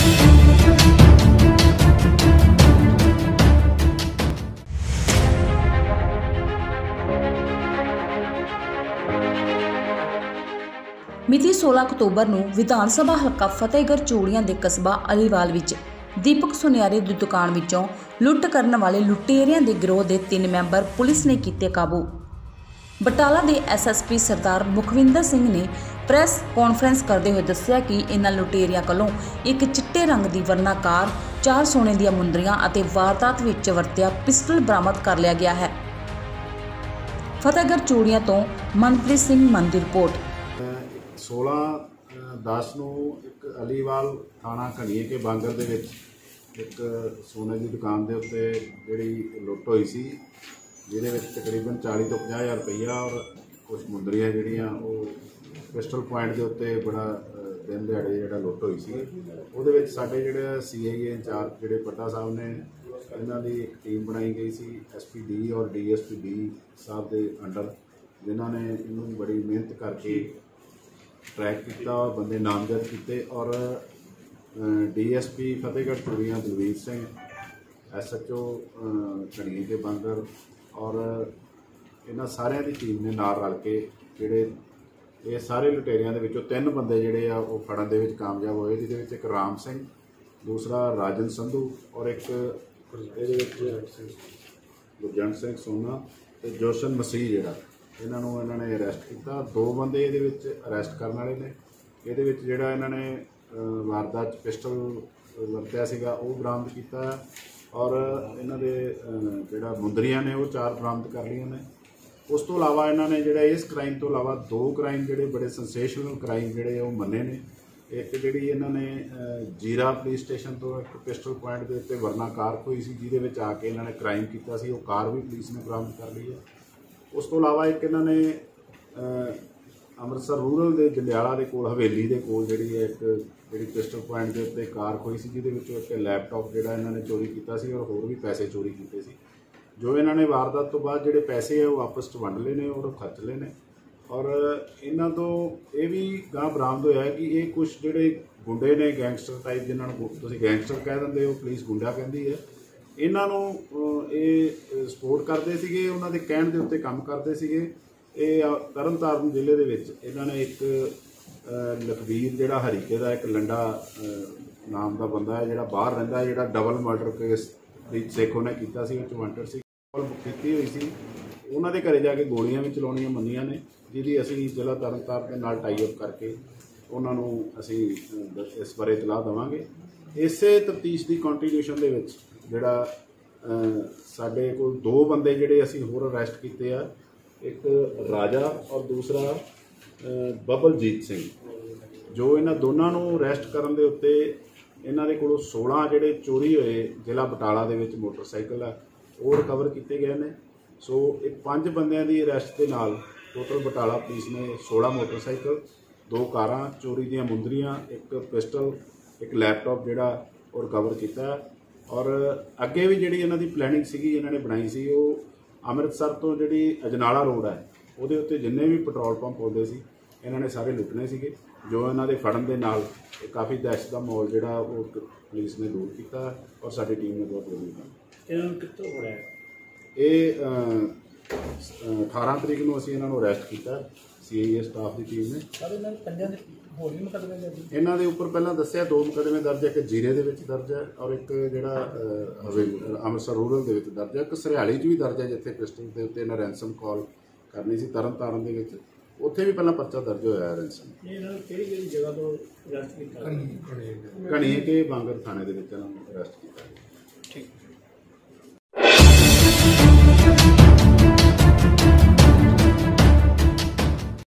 मिति 16 अक्तूबर ਨੂੰ विधान सभा हल्का फतेहगढ़ चूड़ियां के कस्बा अलीवाल विच दीपक सुनियारे की दुकान विचों लुट करने वाले लुटेरियां के गिरोह के 3 मैंबर पुलिस ने किए काबू। बटाला के SSP सरदार मुखविंदर सिंह ने प्रेस कॉन्फ्रेंस करते हुए दस्सिया कि इन्हां लुटेरियां कोलों एक चिट्टे रंग की वरना कार, 4 सोने दी मुंदरियां अते वारदात विच वरतिया पिस्टल बरामद कर लिया गया है। फतेहगढ़ चूड़ियां तो मनप्रीत सिंह मन की रिपोर्ट। 16/10 ਨੂੰ एक अलीवाल थाना घणीए के बांगर ਦੇ ਵਿੱਚ एक सोने की दुकान के उत्ते ਜਿਹੜੀ लुट हुई सी, ਜਿਹਦੇ ਵਿੱਚ तकरीबन 40 ਤੋਂ 50 हज़ार रुपया और कुछ मुंदरियां ਜਿਹੜੀਆਂ ਉਹ पिस्टल पॉइंट के उत्ते बड़ा दिन दिहाड़े ਜਿਹੜਾ लुट हुई सी। ਉਹਦੇ ਵਿੱਚ ਸਾਡੇ ਜਿਹੜੇ CIA इंचार्ज ਜਿਹੜੇ पट्टा साहब ने ਇਹਨਾਂ ਦੀ एक टीम बनाई गई सी SP D और DSP D साहब के अंडर, जिन्हों ने इन्हों बड़ी मेहनत करके ट्रैक किया और बंदे नामजद किए। और DSP फतेहगढ़ चूड़ियां दलवीर सिंह, SHO घणीए के बांगर और इन्हां सारिਆਂ की टीम ने नाल रल के जिहड़े ये सारे लुटेरियां दे विचों 3 बंदे जिहड़े आ वो फड़न दे विच कामयाब होए, जिहदे विच एक राम सिंह, दूसरा राजन संधू और एक गुरजंट सिंह सोना ते जोशन मसीह जिहड़ा इन्होंने अरैसट किया। 2 बंदे ये अरैसट करने वाले ने। ये जोड़ा इन्होंने वारदात पिस्टल वरत्या सीगा वो बरामद किया और इन्होंने जोड़ा मुंदरियां ने वो 4 बरामद कर लिया ने। उस तो अलावा इन्होंने जोड़ा इस क्राइम तो अलावा 2 क्राइम जोड़े बड़े सेंसेशनल क्राइम जोड़े वो मन्ने ने। एक जी इन्होंने जीरा पुलिस स्टेशन तो एक पिस्टल पॉइंट के उत्ते वरना कार खोई सी, जिहदे आके इन्होंने क्राइम किया सी, वो कार भी पुलिस ने बरामद कर ली है। उस तो अलावा एक इन्होंने अमृतसर रूरल के जंडियाला के कोल हवेली के कोल जी एक जी पिस्टल पॉइंट के उत्ते कार खोई सी, जिहदे विचों एक लैपटॉप जिहड़ा इन्होंने चोरी किया सी और होर भी पैसे चोरी किए सी। जो इन्होंने वारदात तो बाद जिहड़े पैसे है वो आपस च वंड लए ने और खर्च लए ने। और इन्हां तो ये भी गांह बरामद होया है कि ये कुछ जिहड़े गुंडे ने गैंगस्टर टाइप, जिन्हां नूं तुसीं गैंगस्टर कह दिंदे हो, पुलिस गुंडा कहती है, इन्हां नूं ये सपोर्ट करते सीगे, उन्हां दे कहण दे उत्ते काम करते सीगे। ये तरनताਰਨ जिले दे विच इन्हां ने एक लखबीर जिहड़ा हरीके दा एक लंडा नाम का बंदा है जिहड़ा बाहर रहिंदा, जिहड़ा डबल मर्डर केस सेखों ने कीता सी, वांटेड सी, कीती हुई सी। उन्हां दे घरे जाके गोलियां भी चलाउणियां मन्नियां ने, जिहदी असीं जिला तरनताਰਨ दे नाल टाई अप करके उन्हां नूं असीं इस बारे इतलाह देवांगे। इसे तफ्तीश की कंटीन्यूएशन दे विच जिहड़ा साडे कोल 2 बंदे जिहड़े असीं होर अरैसट कीते आ, एक राजा और दूसरा बबलजीत सिंह। जो इन्हां दोनों नूं अरैसट करन दे उत्ते इन्हां दे कोलों 16 जिहड़े चोरी होए जिला बटाला दे विच मोटरसाइकिल आ वो रिकवर किए गए हैं। सो एक 5 बंदियां दी अरैसट दे नाल टोटल बटाला पुलिस ने 16 मोटरसाइकिल, 2 कारां, चोरी दीयां मुंदरियां, एक पिस्टल, एक लैपटॉप जिहड़ा वो रिकवर किया। और अगे भी जी इन्हों की प्लैनिंग सी इन्होंने बनाई सी, वो अमृतसर तो जी अजनाला रोड है वो उत्ते जिन्ने भी पेट्रोल पंप होंदे सी इन्होंने सारे लुटने सीगे। जो इन्हों के फड़न के नाल काफ़ी दहशत का माहौल जिहड़ा वो पुलिस ने दूर किया और साडी टीम ने बहुत बढ़िया ये 18 तरीक को असीं इन्हां नूं अरैसट किया CIA स्टाफ की टीम ने। इन्हां दे उपर पहलां दस्सिया 2 मुकदमे दर्ज है, एक जीरे दे विच दर्ज है और एक जिहड़ा अमृतसर रूरल दे विच दर्ज है, एक सरियाली च भी दर्ज है जिथे पिस्टल के उत्ते इन्हां रैंसम कॉल करनी सी। तरनताਰਨ दे विच उत्थे भी पहलां परचा दर्ज होया रैंसम। घणीए के बांगर थाने दे विच इन्हां नूं अरैसट किया। ठीक।